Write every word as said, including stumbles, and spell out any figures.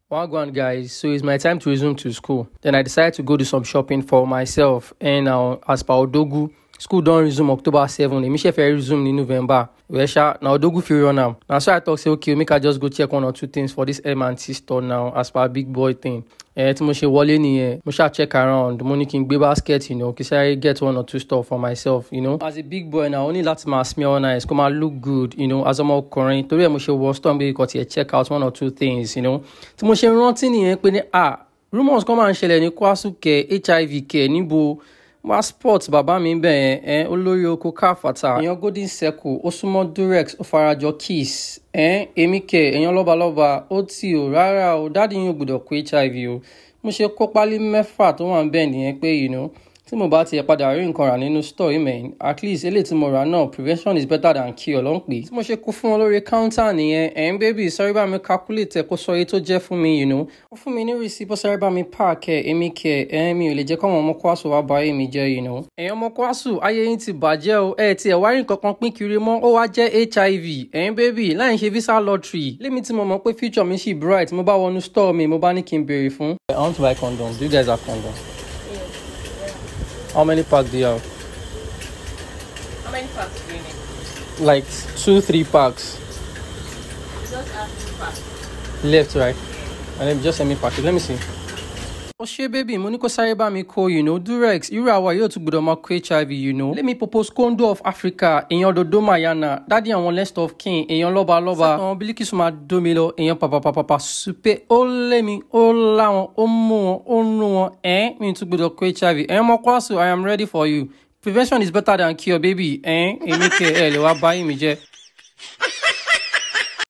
Wagwan guys, so it's my time to resume to school. Then I decided to go do some shopping for myself. And now, as per Odogu, school don't resume October seventh. Emisha fair resume in November. Wesha now Odogu feel run now. Now so I thought say okay, make I just go check one or two things for this M and T store now as per big boy thing. Eh, tí mo ṣe wọlé nìyẹn, mo ṣá check around, mo ní kí n gbé basket, you know, kí I get one or two stuff for myself, you know. As a big boy now, only láti máa smell nice, kó máa look good, you know, as ọmọ ọkùnrin. Torí ẹ̀ mo ṣe wọ store gbé kó tiẹ̀ check out one or two things, you know. Tí mo ṣe rántí nìyẹn pé ní ah, rumors kan máa ń ṣẹlẹ̀ ní Kwasu Ke, H I V Ke, níbo wá sports bàbá mi bẹ́ẹ̀ ẹ̀ olórí oko káfàtà èèyàn golden circle ó súnmọ́ durex ó farajọ kiss ẹ̀ èmi kẹ̀ èèyàn lọ́balọ́ba ó tì ó rárá o dáàdi yín ò gbọ́dọ̀ kó H I V o mo ṣe kó pálí mẹ́fà tó wà ń bẹ́ẹ̀ nìyẹn pé you know tí mo bá tiẹ̀ padà rí nǹkan rà nínú store yìí mẹ́rin at least eléyìí tí mo rà náà prevention is better than cure ló ń pè tí mo ṣe kó fún wọn lórí counter nìyẹn ẹ̀ ń bébì sọ́rí bá mi calculate ẹ̀ kó sọ iye tó jẹ́ fún mi you know ó fún mi ní receipt bó sọ́rí bá mi park ẹ̀ èmi kẹ̀ ẹ̀ mi ò lè jẹ́ kọ́mọ ọmọ Kwasu wá bá èmi jẹ́ you know ẹ̀yin ọmọ Kwasu ayé yín ti bàjẹ́ o ẹ̀ tiẹ̀ wá rí nǹkan kan pín kiri mọ́ ó wá jẹ́ H I V ẹ̀ ń bébì láì ṣe visa lottery lémi tí mo mọ̀ pé future mi ṣì bright mo bá wọnú store mi mo bá ní kí n béèrè fún. I want to buy condoms. Do you guys have condoms? How many packs do you have? How many packs do you need? Like two, three packs. Just add two packs. Left, right? Yeah. And then just send me package. Let me see. Oh shit, baby, mo ní kó sáré bá mi kó, you know, Durex, irú àwa yóò tún gbọ́dọ̀ máa kó H I V, you know. Let me propose condo of Africa, èèyàn dodo mayana, daddy àwọn lest of king, èèyàn lọ́ba lọ́ba, àwọn Bilikisu máa dó mi lọ, èèyàn papapapapa, super, ó lé mi, ó láwọn, ó mú wọn, ó nú wọn, eh, mi tún gbọ́dọ̀ kó H I V. Ẹ̀yin ọmọ Kwasu, I am ready for you. Prevention is better than cure, baby, eh, èmi kẹ́ ẹ̀ lè wá báyìí mi jẹ́.